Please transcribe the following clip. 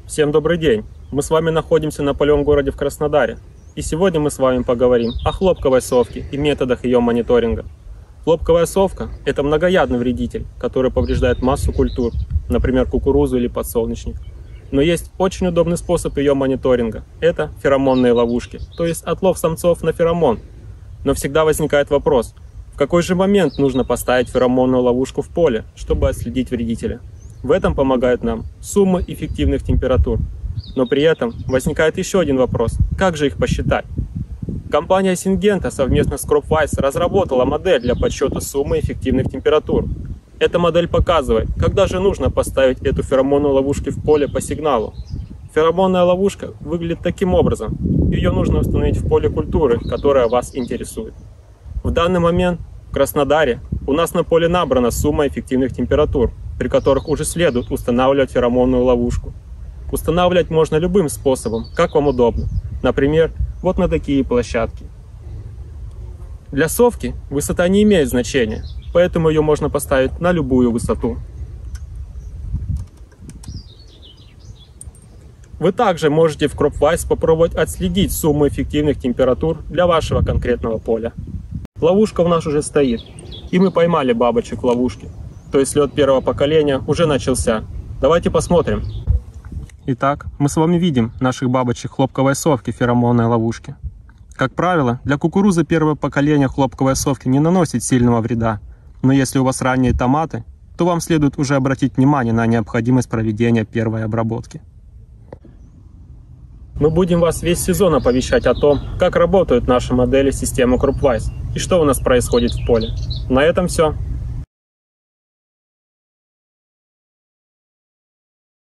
Всем добрый день! Мы с вами находимся на полевом городе в Краснодаре. И сегодня мы с вами поговорим о хлопковой совке и методах ее мониторинга. Хлопковая совка – это многоядный вредитель, который повреждает массу культур, например, кукурузу или подсолнечник. Но есть очень удобный способ ее мониторинга – это феромонные ловушки, то есть отлов самцов на феромон. Но всегда возникает вопрос, в какой же момент нужно поставить феромонную ловушку в поле, чтобы отследить вредителя? В этом помогают нам суммы эффективных температур. Но при этом возникает еще один вопрос – как же их посчитать? Компания Syngenta совместно с Cropwise разработала модель для подсчета суммы эффективных температур. Эта модель показывает, когда же нужно поставить эту феромонную ловушку в поле по сигналу. Феромонная ловушка выглядит таким образом. Ее нужно установить в поле культуры, которая вас интересует. В данный момент в Краснодаре у нас на поле набрана сумма эффективных температур, при которых уже следует устанавливать феромонную ловушку. Устанавливать можно любым способом, как вам удобно. Например, вот на такие площадки. Для совки высота не имеет значения, поэтому ее можно поставить на любую высоту. Вы также можете в Cropwise попробовать отследить сумму эффективных температур для вашего конкретного поля. Ловушка у нас уже стоит, и мы поймали бабочек в ловушке. То есть слет первого поколения уже начался. Давайте посмотрим. Итак, мы с вами видим наших бабочек хлопковой совки в феромонной ловушке. Как правило, для кукурузы первого поколения хлопковой совки не наносит сильного вреда. Но если у вас ранние томаты, то вам следует уже обратить внимание на необходимость проведения первой обработки. Мы будем вас весь сезон оповещать о том, как работают наши модели системы Cropwise и что у нас происходит в поле. На этом все.